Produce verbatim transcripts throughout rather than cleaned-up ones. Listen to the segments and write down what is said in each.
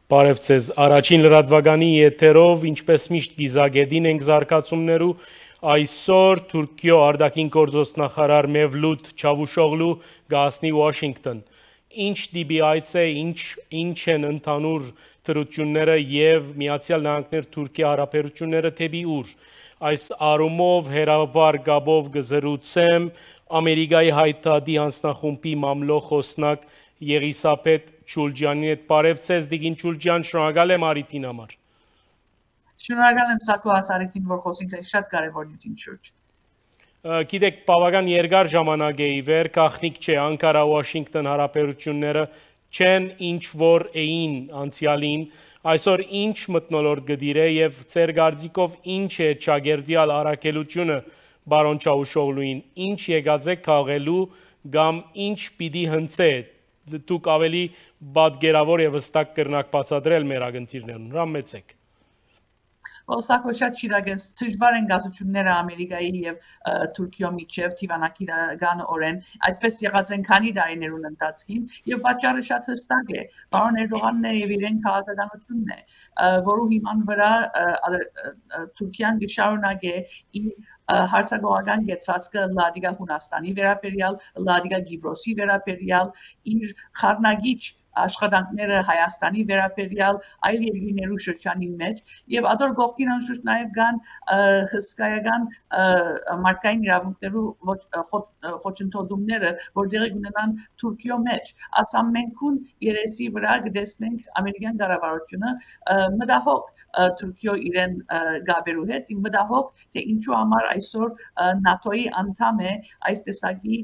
Բարև ձեզ, առաջին լրատվականի եթերով, ինչպես միշտ գիզագետին ենք զարգացումներու, այսօր Թուրքիո արտաքին գործոստնախարար Մևլութ Չավուշօղլու գահսնի Վաշինգտոն։ Ինչ դիպի այցե, ինչ են ընդհանուր թրությունները և Միացյալ Նահանգներ Թուրքիա հարաբերությունները թեպի ուր։ Այս առումով հերավար գաբով գզրուցեմ Ամերիկայի հայտարարի հանձնախումբի մամլոյ խոսնակ Եղիսաբեթ Չուլջյանին հետ բարև ձեզ Դիգին Չուլջյան, շնորհակալ եմ արիթին համար։ Շնորհակալ եմ Սակո ասարիթին, որ խոսինք շատ կարևոր նյութին շուրջ։ Գիտեք, բավական երկար ժամանակ է ի վեր, գաղտնիք չէ, Անկարա-Վաշինգտոն հարաբերությունները չեն ինչ որ էին անցյալին, այսօր ինչ մթնոլորտ գդիր է և ձեր կարծիքով ինչ է ճագերտյալ առաքելությունը բարոն Չավուշօղլուին, ինչ եկած է քաղելու կամ ինչ պիտի հնցե, դուք ավելի պատկերավոր և հստակ կրնակ բացատրել մեր ակնթիրներուն, հրամեցեք։ Սակո շատ շիրակ ես, դժվար են գազությունները Ամերիկայի և Թուրքիո միջև թիվանակիրական օրեն, այդպես եղած են քանի տարիներուն ընթացքին և պատճառը շատ հստակ է, պարոն Էրդողանն է և իրեն քաղաքականությունն է, որու հիման վրա Թուրքիան կշարունակե իր հարցագողական գեցվածքը Լատիկա Հունաստանի վերաբերյալ, Լատիկա Կիպրոսի վերաբերյալ, իր խառնագիչ աշխատանքները Հայաստանի վերաբերյալ, այլ երկրներու շրջանի մեջ և ադոր գողքին անշուշտ նաև կան հսկայական մարդկային իրավունքներու խոչընդոտումները, որ տեղի կունենան Թուրքիո մեջ, այս ամենքուն երեսի վրա կտեսնենք ամերիկյան կառավարությունը մտահոգ Թուրքիո իրեն գաբերու հետ, մտահոգ, թե ինչու համար այսօր նատոյի անդամ է այս տեսակի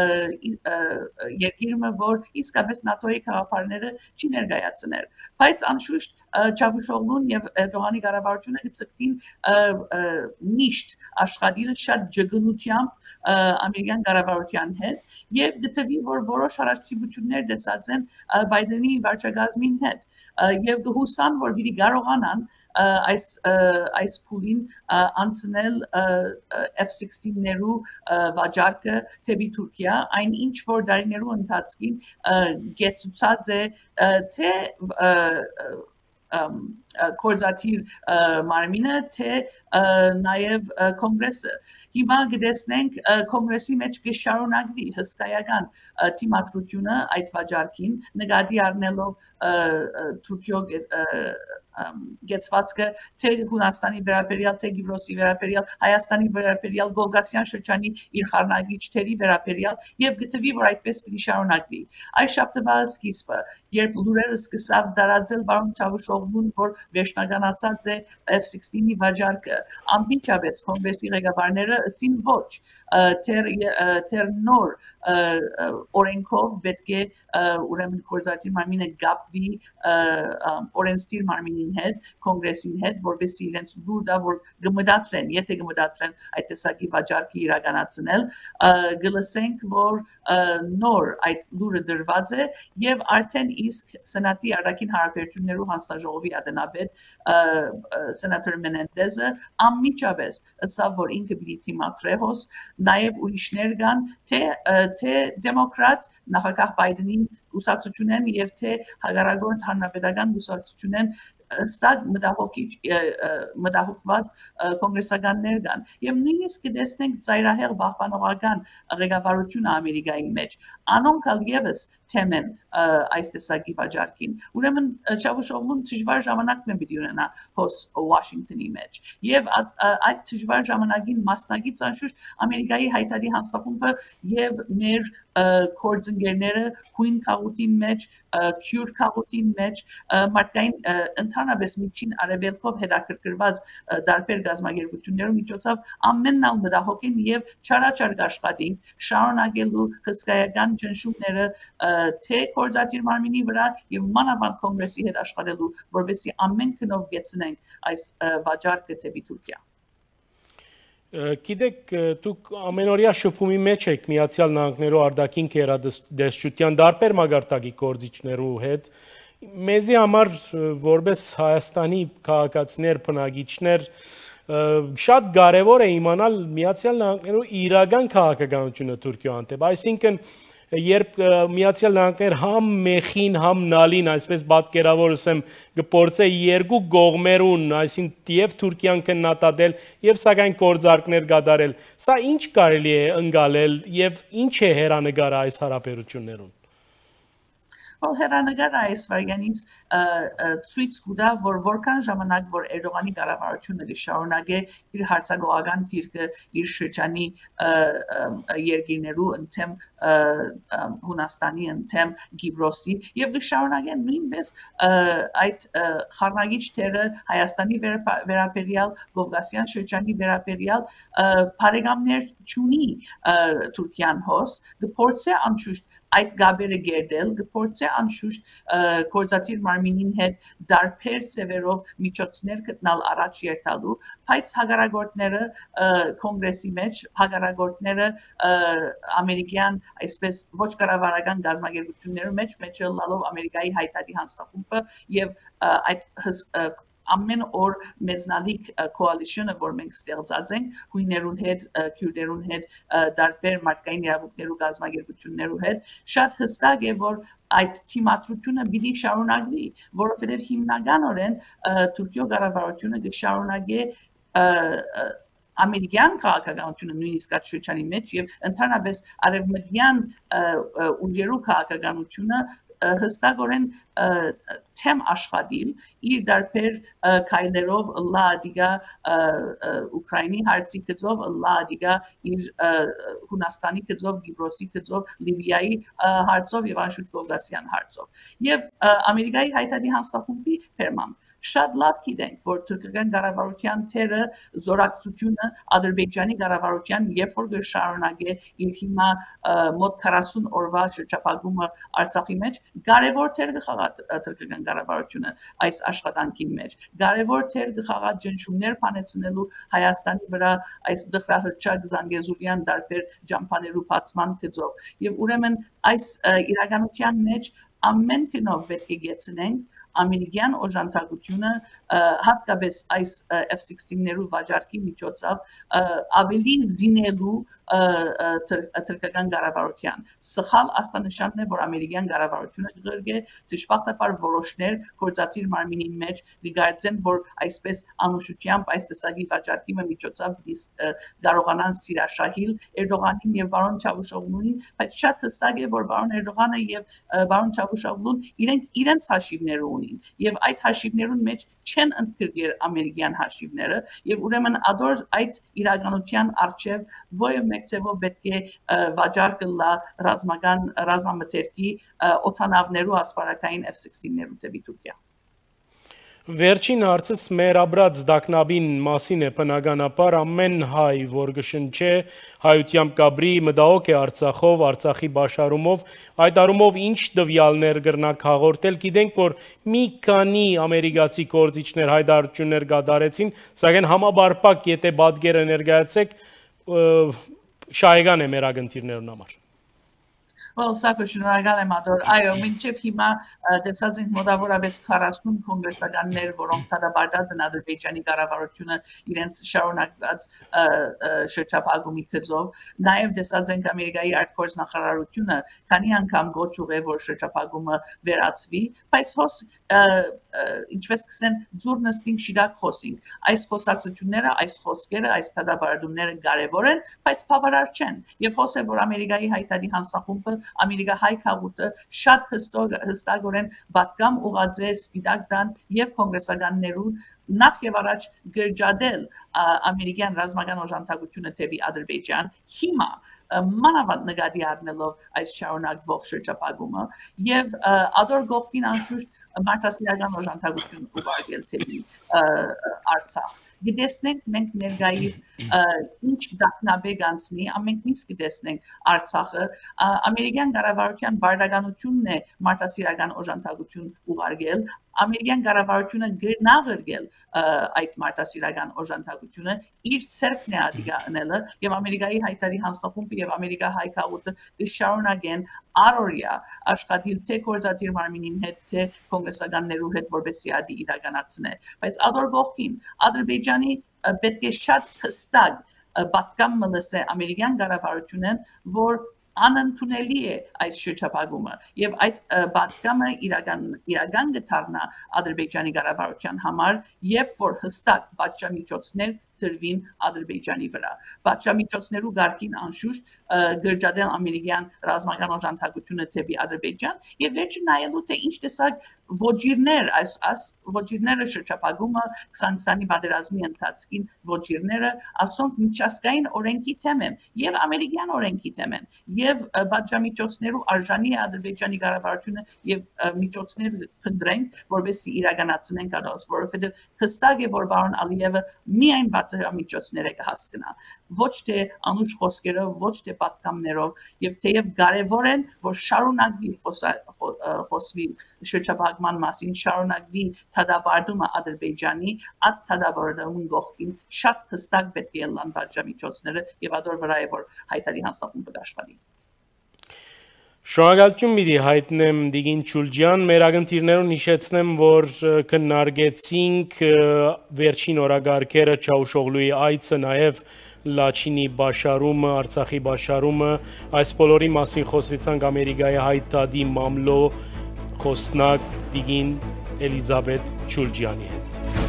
երկիրը, որ իսկապես նատոյի քաղաքապարները չի ներկայացնել, բայց անշուշտ Չավուշօղլուն և Էրդողանի կառավարությունը կցկտին միշտ աշխատիլ շատ ջգնությամբ ամերիկյան կառավարության հետ և գտվի, որ որոշ հարաբերություններ տեսած են Բայդենի վարչակազմին հետ և կհուսան, որ պիտի կարողանան այս փուլին անցնել F sixteen-ներու վաճառքը թեպի Թուրքիա, այն ինչ որ դարիներու ընթացքին գեցուցած է թե կորզաթիր մարմինը, թե նաև կոնգրեսը։ Հիմա կտեսնենք կոնգրեսի մեջ կշարունակվի հսկայական թիմադրությունը այդ վաճառքին, նկատի առնելով Թուրքիո գեցվածքը թե Հունաստանի վերաբերյալ, թե Կիպրոսի վերաբերյալ, Հայաստանի վերաբերյալ, Կովկասյան շրջանի իր խառնագիչների վերաբերյալ և գտվի, որ այդպես պիտի շարունակվի։ Այս շաբթվա սկիզբը, երբ լուրերը սկսավ տարածել բարոն Չավուշօղլուն, որ վերջնականացած է F sixteen-ի վաճառքը, անմիջապես կոնգրեսի ղեկավարները ըսին ոչ, թեր նոր օրենքով պետք է ուրեմն կորզաթիր մարմինը գապվի օրենսդիր մարմինին հետ, կոնգրեսին հետ, որպեսզի իրենց լուր տա, որ կմտածեն, եթե կմտածեն այդ տեսակի վաճառքի իրականացնել, կլսենք, որ նոր այդ լուրը դրված է և արդեն իսկ Սենատի արտաքին հարաբերություններու հանձնաժողովի անդամապետ սենատոր Մենենդեզը անմիջապես ըսավ, որ ինքը պիտի թիմադրե հոս, նաև ուրիշներ կան, թե դեմոկրատ նախագահ Բայդենի կուսակցությունեն և թե հակառակորդ հանրապետական կուսակցությունեն հստակ մտահոգված կոնգրեսականներ կան և նույնիսկ կտեսնենք ծայրահեղ պահպանողական ղեկավարությունը Ամերիկայի մեջ, անոնք ալ ևս թեմ են այս տեսակի վաճառքին, ուրեմն Չավուշօղլուն դժվար ժամանակն պիտի ունենա հոս Վաշինգտոնի մեջ և այդ դժվար ժամանակին մասնակից անշուշտ Ամերիկայի հայտարարի հանձնախումբը և մեր գործընկերները հույն քաղաքին մեջ, քյուր քաղաքին մեջ, մարդկային ընդհանրապես միջին արևելքով հետաքրքրված տարբեր գազམ་ագերբություններու միջոցով ամենն ալ մտահոգ են և չարաչար աշխատենք շարունակելու հսկայական ճնշումները թե կորզաթիր մարմինի վրա և մանավանդ կոնգրեսի հետ աշխատելու, որպեսզի ամեն քնով գեցնենք այս վաճառքը թեպի Թուրքիա։ Գիտեք, դուք ամենօրյա շփումի մեջ եք Միացյալ Նահանգներու արտաքին գերատեսչության տարբեր մագարտակի գործիչներու հետ, մեզի համար որպես Հայաստանի քաղաքացիներ, բնակիչներ շատ կարևոր է իմանալ Միացյալ Նահանգներու իրական քաղաքականությունը Թուրքիո հանդեպ, այսինքն երբ Միացյալ Նահանգներ համ մեխին, համ նալին, այսպես պատկերավորեմ, գործե երկու կողմերուն, այսինքն եւ Թուրքիան քննադատել եւ սակայն գործարքներ կատարել, սա ինչ կարելի է ընկալել եւ ինչ է հերանեկարը այս հարաբերություններուն։ Well, հերանեկարը այս վարյանից ցույց կտա, որ որքան ժամանակ որ Էրդողանի կառավարությունը կշարունակե իր հարցակողական դիրքը իր շրջանի երկիրներու ընդեմ Հունաստանի ընդեմ Կիպրոսի եւ կշարունակե նույնպես այդ խառնագիչ թերը Հայաստանի վերաբերյալ Կովկասյան շրջանի վերաբերյալ բարեկամներ չունի Թուրքիան հոս կփորձե անշուշտ այդ գաբերը գերդել, կփորձե անշուշտ գործադիր մարմինին հետ դարբեր ծևերով միջոցներ գտնալ առաջ երթալու, բայց հագարագործները կոնգրեսի մեջ, հագարագործները ամերիկյան, այսպես ոչ կառավարական գազམ་ագերբությունների մեջ, մեջ լալով Ամերիկայի հայտարարի հանձնախումբը եւ այդ ամեն օր մեծնալիք coalition-ը, որ մենք ստեղծած ենք, հույներուն հետ, քյուրդերուն հետ, դարբեր մարդկային իրավունքներու գազམ་ագերբություններու հետ, շատ հստակ է, որ այդ թիմադրությունը պիտի շարունակվի, որովհետև հիմնականորեն Թուրքիո կառավարությունը կշարունակի ամերիկյան քաղաքականությունը նույնիսկ այդ շրջանի մեջ եւ ընդհանրապես արևմտյան ուժերու քաղաքականությունը հստակորեն թեմ աշխատիլ իր դարբեր քայլերով լադիգա Ուկրաինի հարցի գծով լադիգա իր Հունաստանի գծով Կիպրոսի գծով Լիբիայի հարցով եւ անշուշտ Կովկասյան հարցով եւ Ամերիկայի հայտարարի հանձնախումբի ֆերման շատ լավ գիտենք, որ թուրքական կառավարության թերը զորակցությունը Ադրբեջանի կառավարության երբ որ կշարունակե իր հիմա մոտ քառասուն օրվա շրջափակումը Արցախի մեջ, կարևոր թեր կխաղա թուրքական կառավարությունը այս աշխատանքի մեջ, կարևոր թեր կխաղա ճնշումներ փանեցնելու Հայաստանի վրա այս դխրահրճակ զանգեզուրյան դարբեր ջամփաներու բացման գծով եւ ուրեմն այս իրականության մեջ ամեն կնով պետք է գեցնենք ամերիկյան օժանդակությունը հատկապես այս F sixteen-ներու վաճառքի միջոցով ավելի զինելու թուրքական կառավարության սխալ աստանշանն է որ ամերիկյան կառավարությունը գրգե դժբախտաբար որոշներ գործադիր մարմինին մեջ դիգարցեն որ այսպես անուշությամբ այս տեսակի վաճառքի միջոցով կարողանան սիրաշահիլ Էրդողանին եւ բարոն Չավուշօղլուին բայց շատ հստակ է որ բարոն Էրդողանը եւ բարոն Չավուշօղլուն իրենք իրենց հաշիվները ունին եւ այդ հաշիվներուն մեջ չեն ընդգրկել ամերիկյան հաշիվները եւ ուրեմն ադոր այդ իրականության արժեվ ոյը մեկցեվով պետք է վաճառքը լա ռազմական ռազմամթերքի օթանավներու ասպարակային F sixteen-ներու դեպի Թուրքիա Վերջին հարցս մեր աբրած դակնաբին մասին է բնականաբար ամեն հայ, որ գշնչե հայությամբ կաբրի մտահոգ է Արցախով, Արցախի բաշարումով, այդ առումով ինչ տվյալներ կրնակ հաղորդել, գիտենք, որ մի քանի ամերիկացի գործիչներ հայտարարություններ կատարեցին, սակայն համաբարփակ եթե պատկերը ներկայացեք, շահեկան է մեր ակնթիրներուն համար։ Well, սակայն շնորհակալ եմ ադոր, այո, մինչև հիմա տեսած ենք մոտավորապես քառասուն կոնգրեսականներ, որոնք դատապարտած են Ադրբեջանի կառավարությունը իրենց շարունակած շրջափակումի գծով, նաև տեսած ենք Ամերիկայի արտգործնախարարությունը քանի անգամ գոչ ուղղե որ շրջափակումը վերացվի, բայց հոս ինչպես կսեն ձուր նստինք շիրակ խոսինք, այս խոսակցությունները, այս խոսքերը, այս դատապարտումները կարևոր են, բայց բավարար չեն, եւ հոս է որ Ամերիկայի հայտարարի հանձնախումբը Ամերիկա հայ քաղուտը շատ հստակորեն պատկամ ուղղաձե սպիտակ դան եւ կոնգրեսականներուն նախ եւ առաջ գրջադել ամերիկյան ռազմական օժանդակությունը դեպի Ադրբեջան հիմա մանավանդ նկատի առնելով այս շարունակվող շրջափակումը եւ ադոր գողքին անշուշտ մարդասիրական օժանդակություն ուղարկել դեպի Արցախ գտեսնենք մենք ներկայիս ինչ դակնաբեկ անցնի ամենք նույնիսկ գտեսնենք Արցախը ամերիկյան կառավարության բարդականությունն է մարդասիրական օժանդակություն ուղարկել ամերիկյան կառավարությունը գրնաղրգել այդ մարդասիրական օժանդակությունը իր ցերկն է ադիգա անելը եւ ամերիկայի հայտարարի հանձնախումբը եւ ամերիկա հայ քաղուտը կշարունակեն առօրյա աշխատել թե գործադիր մարմինին հետ թե կոնգրեսականներու հետ որբեսի ադի իրականացնե բայց ադոր գողքին Ադրբեջանի պետք է շատ հստակ պատկամ մլսե ամերիկյան կառավարությունն որ անընդունելի է այս շրջափակումը եւ այդ պատգամը իրական իրական գտարնա Ադրբեջանի կառավարության համար երբ որ հստակ պատժամիջոցներ դրվին Ադրբեջանի վրա պատժամիջոցներու գարկին անշուշտ գրջադեն ամերիկյան ռազմական օժանդակությունը թեպի Ադրբեջան եւ վերջը նայելու թե ինչ տեսակ ոչիրներ այս այս ոչիրները շրջափակումը քսան-քսանի պատերազմի ընթացքին ոչիրները ասոնք միջազգային օրենքի թեմ են եւ ամերիկյան օրենքի թեմ են եւ պատժամիջոցներու արժանի է Ադրբեջանի կառավարությունը եւ միջոցներ փնտրենք որովհետեւ իրականացնեն կարող որովհետեւ հստակ է որ պարոն Ալիևը միայն պատժամիջոցները կհասկնա ոչ թե անուշ խոսքերով ոչ թե պատկամներով եւ թեև կարեւոր են որ շարունակվի խոսվի շրջափակման մասին շարունակվի թադավարտումը Ադրբեջանի այդ թադավարտումն գողքին շատ հստակ պետք է լան պատժամիջոցները եւ ադոր վրա է որ հայտարարի հանձնախումբը աշխատի Շնորհակալություն մի հայտնեմ Դիգին Չուլջյան, մեր ակնթիրներուն հիշեցնեմ, որ քննարկեցինք վերջին օրագարկերը Չավուշօղլուի այցը, նաև Լաչինի բաշարումը, Արցախի բաշարումը, այս բոլորի մասին խոսեցանք Ամերիկայի հայտարարի մամլո խոսնակ Դիգին Էլիզաբեթ Չուլջյանի հետ։